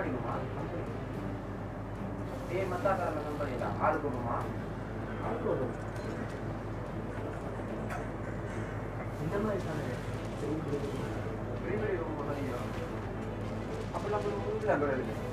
படிக்குமா ஏ மத்தாக்காரங்க கம்பெனில ஆள் போடுமா ஆள் போடும் இந்த மாதிரி தானே பெரிய பெரிய ரூம் பண்ணீங்க அப்பெல்லாம் போய் மூஞ்சில இருக்கு